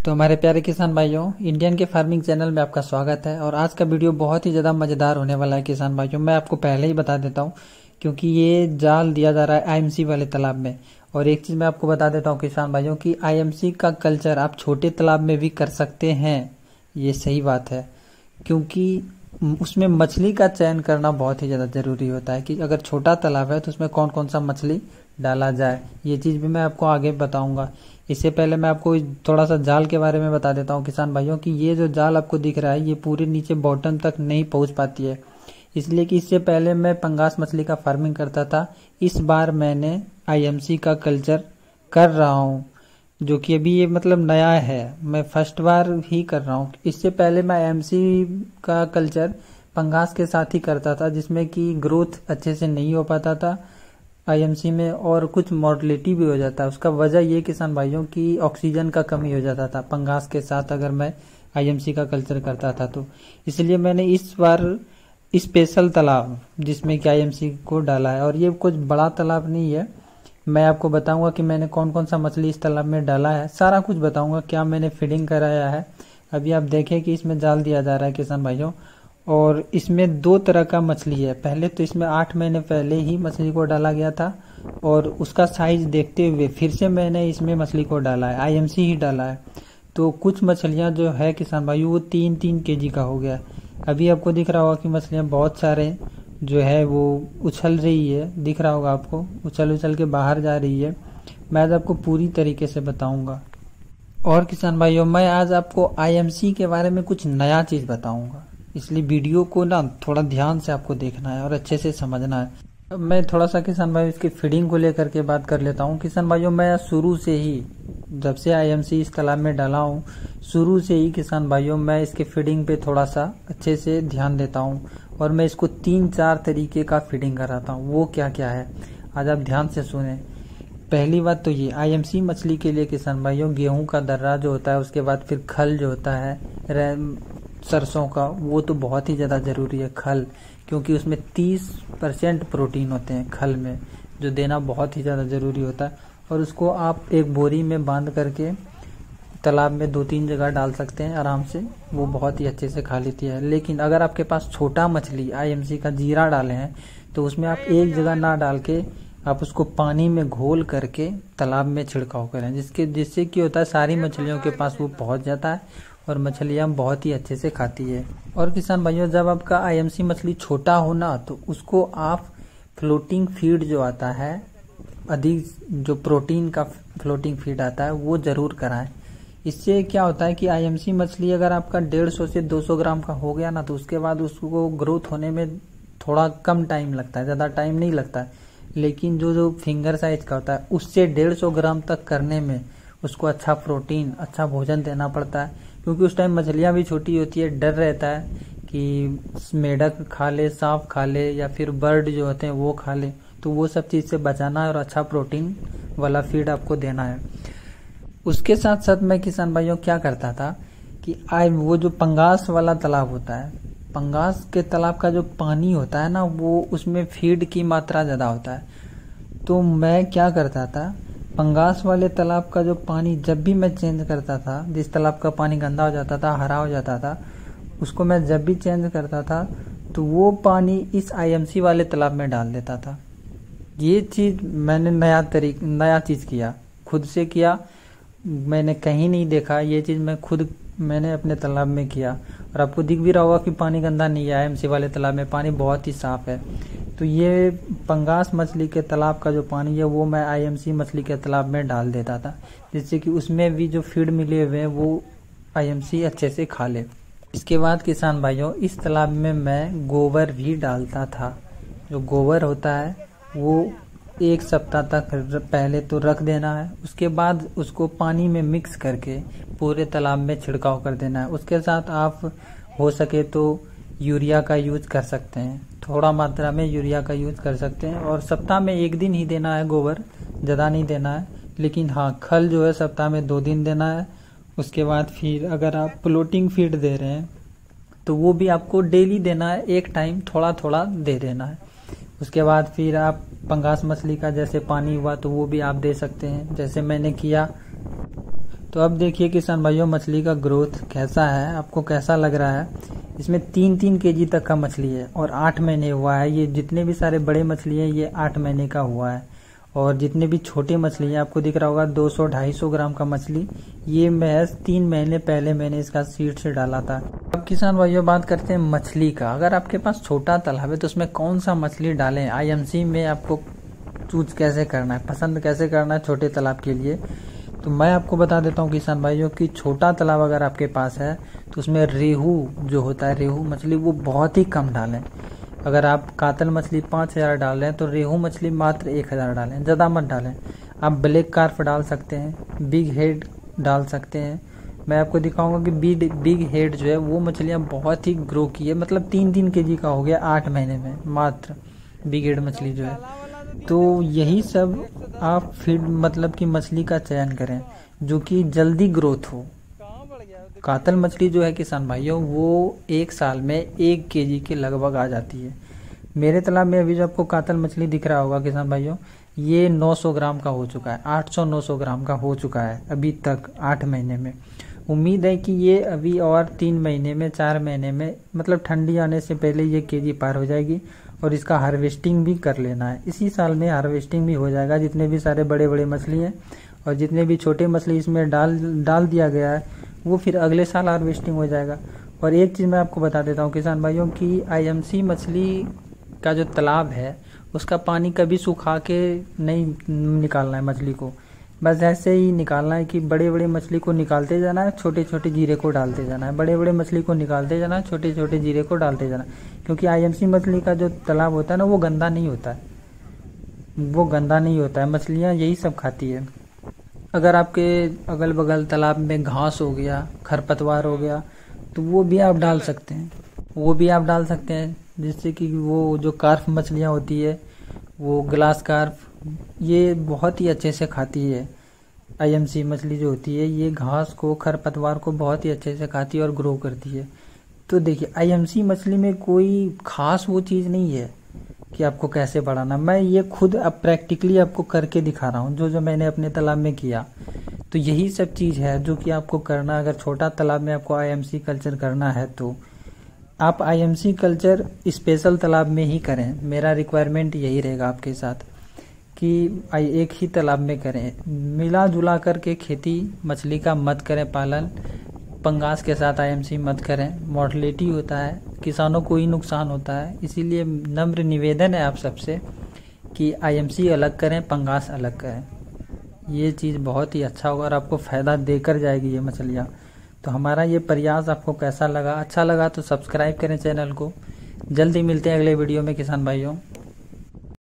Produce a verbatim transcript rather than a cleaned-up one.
तो हमारे प्यारे किसान भाइयों, इंडियन के फार्मिंग चैनल में आपका स्वागत है। और आज का वीडियो बहुत ही ज़्यादा मज़ेदार होने वाला है किसान भाइयों। मैं आपको पहले ही बता देता हूँ क्योंकि ये जाल दिया जा रहा है आईएमसी वाले तालाब में। और एक चीज़ मैं आपको बता देता हूँ किसान भाइयों कि आईएमसी का कल्चर आप छोटे तालाब में भी कर सकते हैं। ये सही बात है क्योंकि उसमें मछली का चयन करना बहुत ही ज़्यादा ज़रूरी होता है कि अगर छोटा तालाब है तो उसमें कौन कौन सा मछली डाला जाए। ये चीज़ भी मैं आपको आगे बताऊंगा। इससे पहले मैं आपको थोड़ा सा जाल के बारे में बता देता हूँ किसान भाइयों कि ये जो जाल आपको दिख रहा है ये पूरे नीचे बॉटम तक नहीं पहुँच पाती है, इसलिए कि इससे पहले मैं पंगास मछली का फार्मिंग करता था। इस बार मैंने आईएमसी का कल्चर कर रहा हूँ जो कि अभी ये मतलब नया है, मैं फर्स्ट बार ही कर रहा हूँ। इससे पहले मैं आईएमसी का कल्चर पंगास के साथ ही करता था जिसमें कि ग्रोथ अच्छे से नहीं हो पाता था आईएमसी में और कुछ मॉर्टेलिटी भी हो जाता है। उसका वजह ये किसान भाइयों की ऑक्सीजन का कमी हो जाता था पंगास के साथ अगर मैं आईएमसी का कल्चर करता था तो। इसलिए मैंने इस बार स्पेशल तालाब जिसमें कि आईएमसी को डाला है। और ये कुछ बड़ा तालाब नहीं है। मैं आपको बताऊंगा कि मैंने कौन कौन सा मछली इस तालाब में डाला है, सारा कुछ बताऊंगा, क्या मैंने फीडिंग कराया है। अभी आप देखें कि इसमें जाल दिया जा रहा है किसान भाइयों। और इसमें दो तरह का मछली है। पहले तो इसमें आठ महीने पहले ही मछली को डाला गया था और उसका साइज देखते हुए फिर से मैंने इसमें मछली को डाला है, आईएमसी ही डाला है। तो कुछ मछलियां जो है किसान भाई वो तीन तीन केजी का हो गया। अभी आपको दिख रहा होगा कि मछलियां बहुत सारे जो है वो उछल रही है, दिख रहा होगा आपको, उछल उछल के बाहर जा रही है। मैं आज आपको पूरी तरीके से बताऊंगा। और किसान भाइयों, मैं आज आपको आईएमसी के बारे में कुछ नया चीज बताऊंगा, इसलिए वीडियो को ना थोड़ा ध्यान से आपको देखना है और अच्छे से समझना है। मैं थोड़ा सा किसान भाई इसकी फीडिंग को लेकर के बात कर लेता हूँ। किसान भाइयों, मैं शुरू से ही जब से आईएमसी इस तालाब में डाला हूँ शुरू से ही किसान भाइयों मैं इसके फीडिंग पे थोड़ा सा अच्छे से ध्यान देता हूँ और मैं इसको तीन चार तरीके का फीडिंग कराता हूँ। वो क्या क्या है आज आप ध्यान से सुने। पहली बात तो ये आईएमसी मछली के लिए किसान भाइयों गेहूं का दर्रा जो होता है, उसके बाद फिर खल जो होता है सरसों का, वो तो बहुत ही ज़्यादा ज़रूरी है खल, क्योंकि उसमें तीस परसेंट प्रोटीन होते हैं खल में, जो देना बहुत ही ज़्यादा ज़रूरी होता है। और उसको आप एक बोरी में बांध करके तालाब में दो तीन जगह डाल सकते हैं आराम से, वो बहुत ही अच्छे से खा लेती है। लेकिन अगर आपके पास छोटा मछली आईएमसी का जीरा डाले हैं तो उसमें आप एक जगह ना डाल के आप उसको पानी में घोल करके तालाब में छिड़काव करें, जिसके जिससे क्या होता है सारी मछलियों के पास वो पहुंच जाता है और मछलियाँ बहुत ही अच्छे से खाती है। और किसान भाइयों, जब आपका आईएमसी मछली छोटा हो ना तो उसको आप फ्लोटिंग फीड जो आता है, अधिक जो प्रोटीन का फ्लोटिंग फीड आता है वो जरूर कराएं। इससे क्या होता है कि आईएमसी मछली अगर आपका डेढ़ सौ से दो सौ ग्राम का हो गया ना तो उसके बाद उसको ग्रोथ होने में थोड़ा कम टाइम लगता है, ज़्यादा टाइम नहीं लगता है। लेकिन जो जो फिंगर साइज का होता है उससे डेढ़ सौ ग्राम तक करने में उसको अच्छा प्रोटीन अच्छा भोजन देना पड़ता है, क्योंकि उस टाइम मछलियाँ भी छोटी होती है। डर रहता है कि मेढक खा ले, सांप खा ले या फिर बर्ड जो होते हैं वो खा ले, तो वो सब चीज़ से बचाना है और अच्छा प्रोटीन वाला फीड आपको देना है। उसके साथ साथ मैं किसान भाइयों क्या करता था कि आए वो जो पंगास वाला तालाब होता है, पंगास के तालाब का जो पानी होता है ना वो उसमें फीड की मात्रा ज़्यादा होता है। तो मैं क्या करता था, पंगास वाले तालाब का जो पानी जब भी मैं चेंज करता था, जिस तालाब का पानी गंदा हो जाता था, हरा हो जाता था, उसको मैं जब भी चेंज करता था तो वो पानी इस आईएमसी वाले तालाब में डाल देता था। ये चीज़ मैंने नया तरीक नया चीज़ किया, खुद से किया, मैंने कहीं नहीं देखा। ये चीज़ मैं खुद मैंने अपने तालाब में किया और आपको दिख भी रहा होगा कि पानी गंदा नहीं है। आईएमसी वाले तालाब में पानी बहुत ही साफ है। तो ये पंगास मछली के तालाब का जो पानी है वो मैं आईएमसी मछली के तालाब में डाल देता था, जिससे कि उसमें भी जो फीड मिले हुए हैं वो आईएमसी अच्छे से खा ले। इसके बाद किसान भाइयों, इस तालाब में मैं गोबर भी डालता था। जो गोबर होता है वो एक सप्ताह तक पहले तो रख देना है, उसके बाद उसको पानी में मिक्स करके पूरे तालाब में छिड़काव कर देना है। उसके साथ आप हो सके तो यूरिया का यूज कर सकते हैं, थोड़ा मात्रा में यूरिया का यूज कर सकते हैं। और सप्ताह में एक दिन ही देना है गोबर, ज़्यादा नहीं देना है। लेकिन हाँ, खल जो है सप्ताह में दो दिन देना है। उसके बाद फिर अगर आप फ्लोटिंग फीड दे रहे हैं तो वो भी आपको डेली देना है, एक टाइम थोड़ा थोड़ा दे देना है। उसके बाद फिर आप पंगास मछली का जैसे पानी हुआ तो वो भी आप दे सकते हैं, जैसे मैंने किया। तो अब देखिए किसान भाइयों मछली का ग्रोथ कैसा है, आपको कैसा लग रहा है। इसमें तीन तीन केजी तक का मछली है और आठ महीने हुआ है। ये जितने भी सारे बड़े मछली हैं ये आठ महीने का हुआ है, और जितने भी छोटे मछली हैं आपको दिख रहा होगा दो सौ ढाई सौ ग्राम का मछली, ये महज तीन महीने पहले मैंने इसका सीड से डाला था। अब किसान भाइयों बात करते हैं मछली का। अगर आपके पास छोटा तालाब है तो उसमें कौन सा मछली डालें, आईएमसी में आपको चूज कैसे करना है, पसंद कैसे करना है छोटे तालाब के लिए, तो मैं आपको बता देता हूँ किसान भाइयों कि छोटा तालाब अगर आपके पास है तो उसमें रेहू जो होता है, रेहू मछली वो बहुत ही कम डालें। अगर आप कातल मछली पाँच हज़ार डाल रहे हैं तो रेहू मछली मात्र एक हज़ार डालें, ज़्यादा मत डालें। आप ब्लैक कार्प डाल सकते हैं, बिग हेड डाल सकते हैं। मैं आपको दिखाऊंगा कि बिग बिग हेड जो है वो मछलियाँ बहुत ही ग्रो की है, मतलब तीन तीन के जी का हो गया आठ महीने में मात्र बिग हेड मछली जो है। तो यही सब आप फीड मतलब कि मछली का चयन करें जो कि जल्दी ग्रोथ हो। कातल मछली जो है किसान भाइयों वो एक साल में एक केजी के लगभग आ जाती है। मेरे तालाब में अभी जो आपको कातल मछली दिख रहा होगा किसान भाइयों, ये नौ सौ ग्राम का हो चुका है, आठ सौ नौ सौ ग्राम का हो चुका है अभी तक आठ महीने में। उम्मीद है कि ये अभी और तीन महीने में चार महीने में मतलब ठंडी आने से पहले ये केजी पार हो जाएगी, और इसका हार्वेस्टिंग भी कर लेना है। इसी साल में हार्वेस्टिंग भी हो जाएगा। जितने भी सारे बड़े बड़े मछली हैं और जितने भी छोटे मछली इसमें डाल डाल दिया गया है वो फिर अगले साल हार्वेस्टिंग हो जाएगा। और एक चीज़ मैं आपको बता देता हूँ किसान भाइयों की आईएमसी मछली का जो तालाब है उसका पानी कभी सुखा के नहीं निकालना है मछली को, बस ऐसे ही निकालना है कि बड़े बड़े मछली को निकालते जाना है, छोटे छोटे जीरे को डालते जाना है, बड़े बड़े मछली को निकालते जाना है, छोटे छोटे जीरे को डालते जाना है। क्योंकि आईएमसी मछली का जो तालाब होता है ना वो गंदा नहीं होता है, वो गंदा नहीं होता है, मछलियाँ यही सब खाती है। अगर आपके अगल बगल तालाब में घास हो गया, खरपतवार हो गया, तो वो भी आप डाल सकते हैं, वो भी आप डाल सकते हैं जिससे कि वो जो कार्प मछलियाँ होती है वो ग्लास कार्प ये बहुत ही अच्छे से खाती है। आईएमसी मछली जो होती है ये घास को खरपतवार को बहुत ही अच्छे से खाती है और ग्रो करती है। तो देखिए आईएमसी मछली में कोई खास वो चीज़ नहीं है कि आपको कैसे बढ़ाना, मैं ये खुद अब प्रैक्टिकली आपको करके दिखा रहा हूँ जो जो मैंने अपने तालाब में किया। तो यही सब चीज़ है जो कि आपको करना, अगर छोटा तालाब में आपको आईएमसी कल्चर करना है तो आप आईएमसी कल्चर स्पेशल तालाब में ही करें। मेरा रिक्वायरमेंट यही रहेगा आपके साथ कि एक ही तालाब में करें, मिला जुला करके खेती मछली का मत करें पालन, पंगास के साथ आईएमसी मत करें, मॉर्टलिटी होता है, किसानों को ही नुकसान होता है। इसीलिए नम्र निवेदन है आप सबसे कि आईएमसी अलग करें, पंगास अलग करें। ये चीज़ बहुत ही अच्छा होगा और आपको फ़ायदा देकर जाएगी ये मछलियाँ। तो हमारा ये प्रयास आपको कैसा लगा, अच्छा लगा तो सब्सक्राइब करें चैनल को। जल्दी मिलते हैं अगले वीडियो में किसान भाइयों।